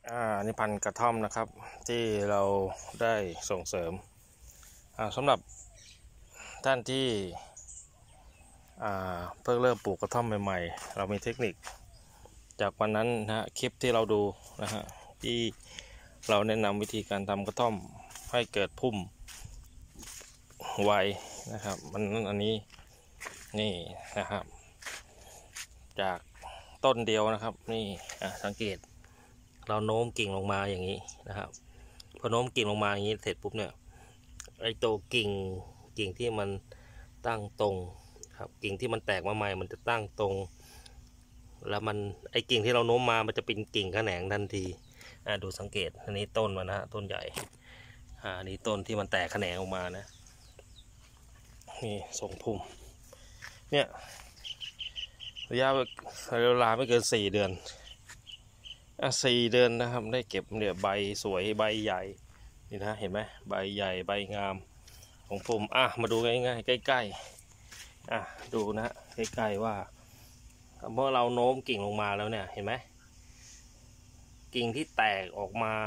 นี่พันธุ์กระท่อมนะครับที่เราได้ส่งเสริมสำหรับท่านที่เพิ่งเริ่มปลูกกระท่อมใหม่ๆเรามีเทคนิคจากวันนั้นนะคลิปที่เราดูนะฮะที่เราแนะนำวิธีการทำกระท่อมให้เกิดพุ่มไวนะครับอันนี้นี่นะครับจากต้นเดียวนะครับนี่สังเกตเราโน้มกิ่งลงมาอย่างนี้นะครับพอโน้มกิ่งลงมาอย่างนี้เสร็จปุ๊บเนี่ยไอ้ตัวกิ่งที่มันตั้งตรงครับกิ่งที่มันแตกมาใหม่มันจะตั้งตรงแล้วไอ้กิ่งที่เราโน้มมามันจะเป็นกิ่งแขนงทันทีดูสังเกตอันนี้ต้นมันนะต้นใหญ่อันนี้ต้นที่มันแตกแขนงออกมานะนี่ส่งพุ่มเนี่ยระยะเวลาไม่เกิน4 เดือน4 เดือนนะครับได้เก็บเนี่ยใบสวยใบใหญ่นี่นะเห็นไหมใบใหญ่ใบงามของผมมาดูง่ายๆใกล้ๆดูนะใกล้ๆว่าเมื่อเราโน้มกิ่งลงมาแล้วเนี่ยเห็นไหมกิ่งที่แตกออกมา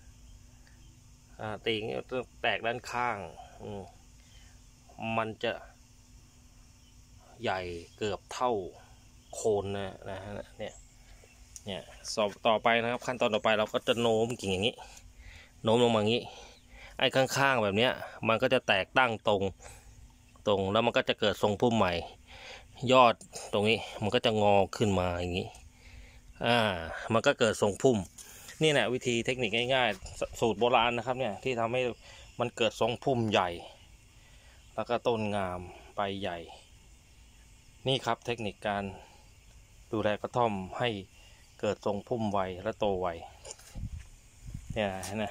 ติ่งแตกด้านข้างมันจะใหญ่เกือบเท่าโคนนะฮะเนี่ยต่อไปนะครับขั้นตอนต่อไปเราก็จะโน้มกิ่งอย่างนี้โน้มลงมาอย่างนี้ไอ้ข้างๆแบบเนี้ยมันก็จะแตกตั้งตรงแล้วมันก็จะเกิดทรงพุ่มใหม่ยอดตรงนี้มันก็จะงอขึ้นมาอย่างนี้มันก็เกิดทรงพุ่มนี่แหละวิธีเทคนิคง่ายๆสูตรโบราณนะครับเนี่ยที่ทำให้มันเกิดทรงพุ่มใหญ่แล้วก็ต้นงามใบใหญ่นี่ครับเทคนิคการดูแลกระท่อมให้เกิดทรงพุ่มไวและโตไวเนี่ยนะ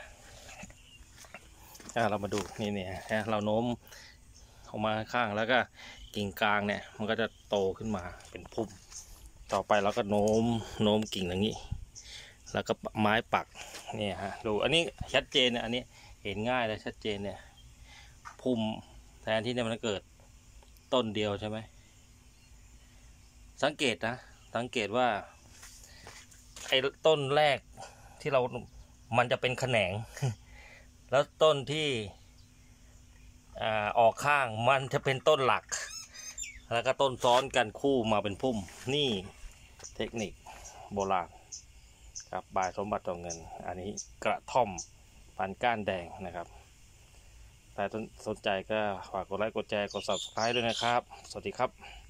เรามาดูนี่เราโน้มออกมาข้างแล้วก็กิ่งกลางเนี่ยมันก็จะโตขึ้นมาเป็นพุ่มต่อไปเราก็โน้มกิ่งอย่างนี้แล้วก็ไม้ปักเนี่ยฮะดูอันนี้ชัดเจนเนี่ยอันนี้เห็นง่ายและชัดเจนเนี่ยพุ่มแทนที่เนี่ยมันเกิดต้นเดียวใช่ไหมสังเกตว่าไอ้ต้นแรกที่มันจะเป็นแขนงแล้วต้นที่ออกข้างมันจะเป็นต้นหลักแล้วก็ต้นซ้อนกันคู่มาเป็นพุ่มนี่เทคนิคโบราณครับบายสมบัติต่อเงินอันนี้กระท่อมพันก้านแดงนะครับแต่สนใจก็ฝากกดไลค์กดแชร์กด Subscribe ด้วยนะครับสวัสดีครับ